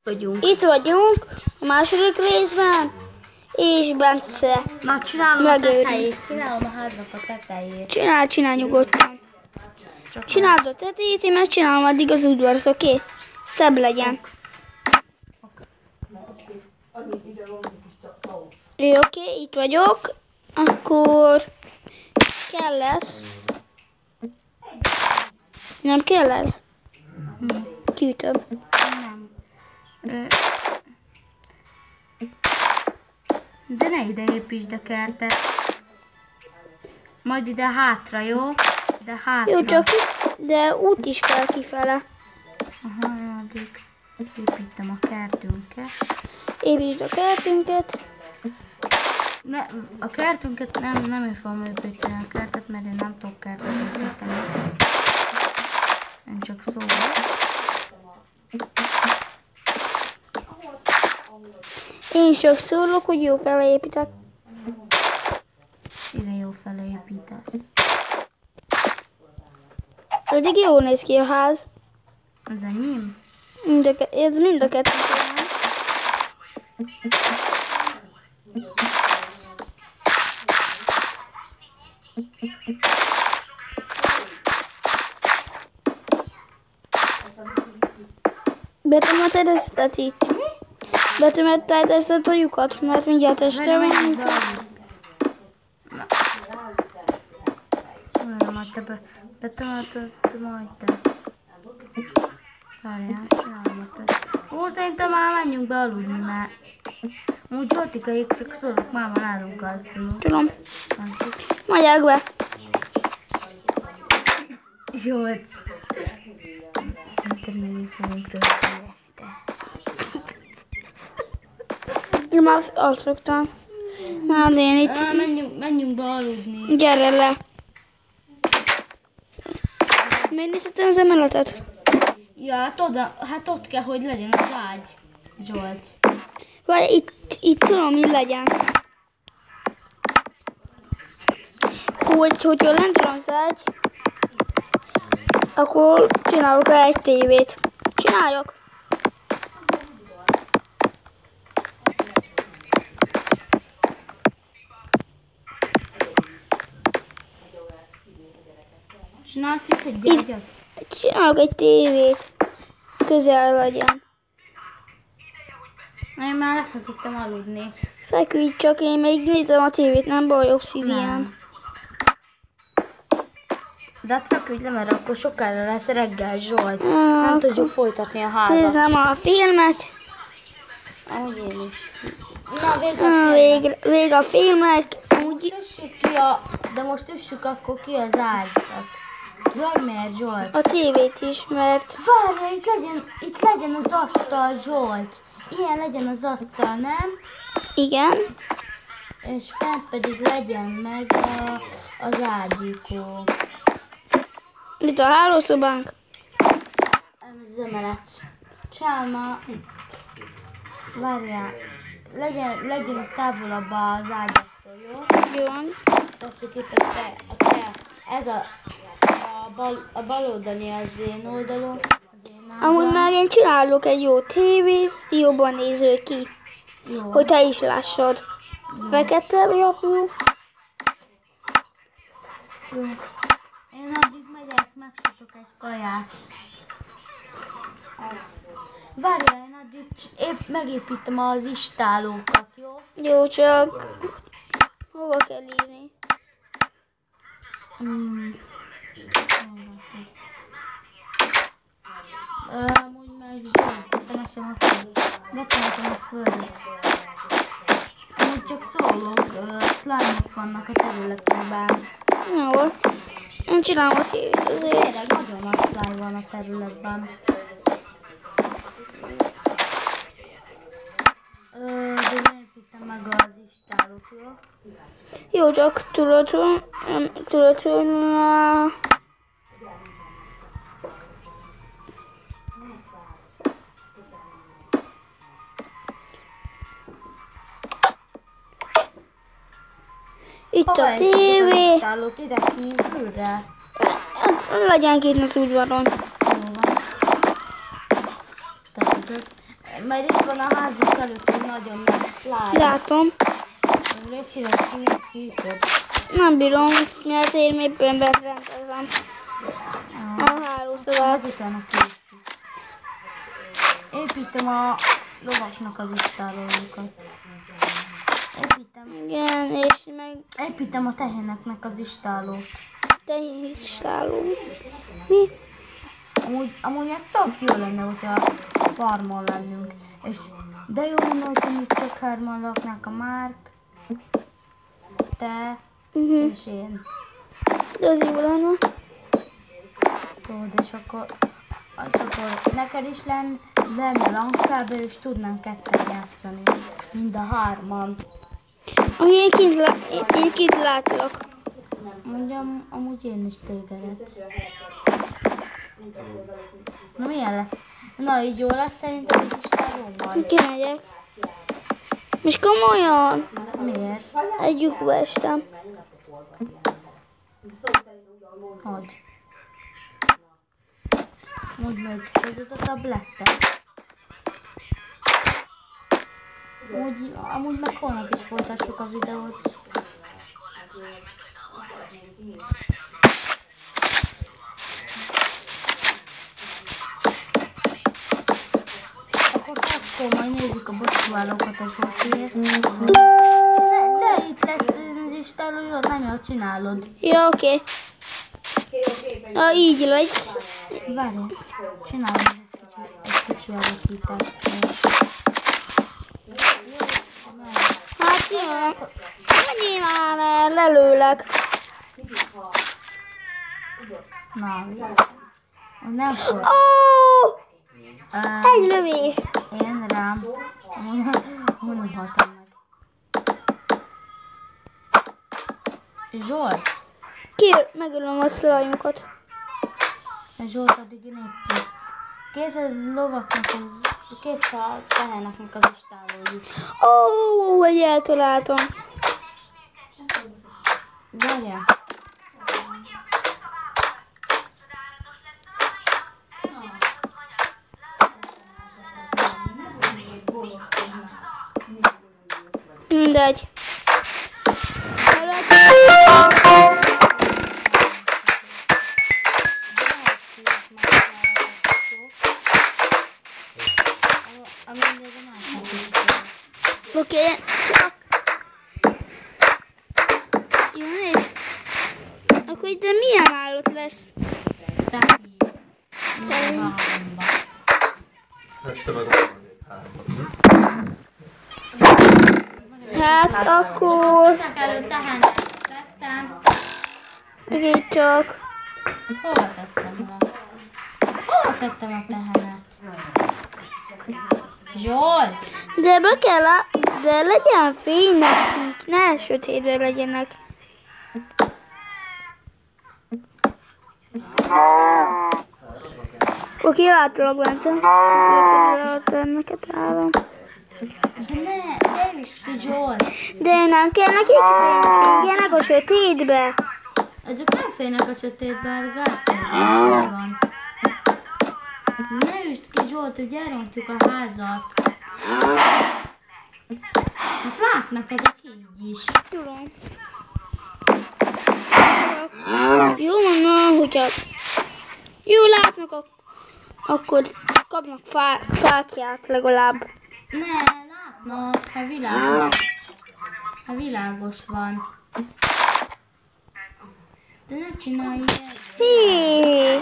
Itt vagyunk a második részben, és Bence Na, csinálom a tetejét. Csinálom a háznak a tetejét. Csinálj nyugodtan. Csináld a tetejét, én megcsinálom addig az udvart, oké? Szebb legyen. Jó, oké, itt vagyok. Akkor kell ez. Nem kell ez? Kiütöm. Nem. De ne ide építsd a kertet. Majd ide hátra, jó? De hátra. Jó, csak de út is kell kifele. Aha, addig építem a kertünket. Építsd a kertünket. Ne, a kertünket nem én fogom építeni a kertet, mert én nem tudok kertet építeni. Én csak szólok. Én csak szólok, hogy jó fele építek. Ide jó fele építesz. Pedig jól néz ki a ház. Ez enyém? Ez mind a kettő. Betömheted ezt itt. Betömheted ezt a lyukat, mert mindjárt este megyünk. Majd te betömheted, majd te. Várjál, csinálom a te. Ó, szerintem már menjünk be aludni, mert úgy Zsoltikaik csak szólok, máma nálunk alszunk. Tudom. Magyák be. Zsolt. Szerintem még fogunk rögtön este. Én már alszoktam. Hát én itt. Menjünk be aludni. Gyere le. Megnézhetem az emeletet? Ja, hát ott kell, hogy legyen az ágy, Zsolt. Vagy itt tudom, mi legyen. Hogyha lent van az ágy, akkor csinálok rá egy tévét. Csináljak. Csinálsz itt egy ágyat? Csinálok egy tévét. Közel legyen. Én már lefeküdtem aludni. Feküdj csak, én még nézem a tévét, nem baj, obszidián. De hát feküdj le, mert akkor sokára lesz reggel, Zsolt. Nem tudjuk folytatni a házat. Nézem a filmet. Ahogy én is. Na, Vége a filmek. De most üssük akkor ki az ágyat. Zaj, mert Zsolt. A tévét is, mert... Várja, itt legyen az asztal, Zsolt. Ilyen legyen az asztal, nem? Igen. És fent pedig legyen meg az ágyikó. Itt a hálószobánk. Ez az emelet. Csalma. Várjál. Legyen távolabb az ágyaktól, jó? Jó. Tessék itt ez a bal oldali az én oldalon. Amúgy már én csinálok egy jó tévét, jobban néző ki. Jó. Hogy te is lássad. Fekete jobbjú. Jó. Én addig megyek, megsütök egy kaját. Várjál, én addig épp megépítem az istálókat, jó? Jó, csak hova kell írni? Amúgy megtenesem a földet. Amúgy csak szólok, slime-ok vannak a területben. Jó. Én csinálom a tévét azért. Tényleg nagyon nagy slime van a területben. De nem építem meg az istálót, jó? Jó, csak tudod, itt a tévé. Istálót ide kívülre. Legyen kint az udvaron. Jó van. Mert itt van a házunk előtt egy nagyon nagy slide. Látom. Légy szíves, kiütöd. Nem bírom, mert én éppen betrendezem a hálószobát. Utána készül. Építem a lovaknak az istálójukat. Igen, és meg Építem a tehéneknek az istálót. tehénistáló. Mi? Amúgy meg tök jó lenne, hogyha farmon lennünk. De jó lenne, hogyha mi csak hárman laknánk, a Márk, te és én. De az jó lenne. Tudod, és akkor neked is lenne langkábel, és tudnánk ketten játszani. Mind a hárman. Ami én kint látlak. Mondjam, amúgy én is tégedet. Na milyen lesz? Na így jó lesz szerintem, hogy is vagy. Kimegyek. És komolyan? Miért? Egy lyukba estem. Hogy? Mondd meg, hogy a tablettet. Amúgy meg holnap is folytassuk a videót. Akkor majd nézzük a bosszúállókat a Zsoltiért. De itt lesz az istáló, Zsolt, nem jól csinálod. Ja, oké. Így lesz. Várj, csinálom egy kicsi alakítást. Hát jó. Menjél már lelőlek. Na, nem fog. Ó! Egy lövés. Én rám. Honnan haltam meg? Zsolt! Megölöm a szlajokat. Zsolt, addig én épít. Kész az lovaknak, kész a teheneknek az istálójuk. Ó, hogy eltaláltam. Várjál. Mindegy. Oké, csak. Jó, nézd. Akkor itt milyen állat lesz? Hát akkor... Csak előtt tehenet tettem. Így csak. Hova tettem le? Hova tettem a tehenet? Zsolt! De be kell de legyen fény nekik, ne sötétben legyenek. Oké, látlak, Bence. Neked állom. De is ki, Zsolt! De nem kell nekik fény, figyeljenek a sötétbe. Ezek nem félnek a sötétben, gátfélnek van. Ne üsd ki, Zsolt, hogy elrontjuk a házat. Hát látnak ezek így is. Tudom. Jó mondom, hogyha jó látnak, akkor kapnak fákját legalább. Ne, látnak, ha világos van. De ne csinálj ezt. Hé!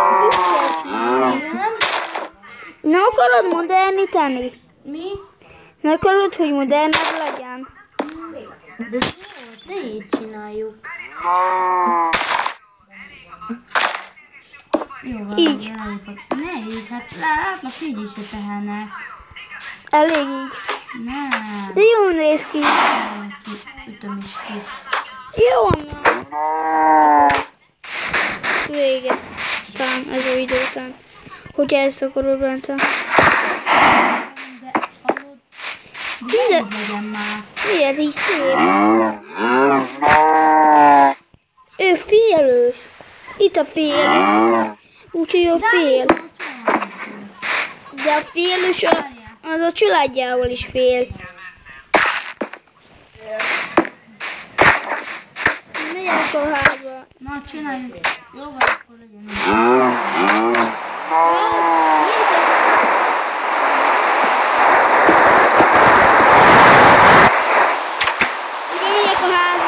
Nem akarod modernítani? Mi? Nem akarod, hogy modernebb legyen? De Zsolt, ne így csináljuk. Jó van, így. Ne így, hát látnak így is a tehenek. Elég így. Nem. De jól néz ki. Ütöm is ki. Jó, nem. Vége. Talán ez a videó után. Hogyha ezt akarod, Bence. De hallod? De legyen már. Miért így szép? Ő félős. Itt a fél. Úgyhogy ő fél. De a félős Az a családjával is fél. Megyek a házba. Na, csináljuk. Jó van, akkor legyen. Ide megyek a házba.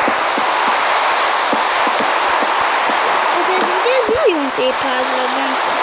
Szép ház vagy, Bence.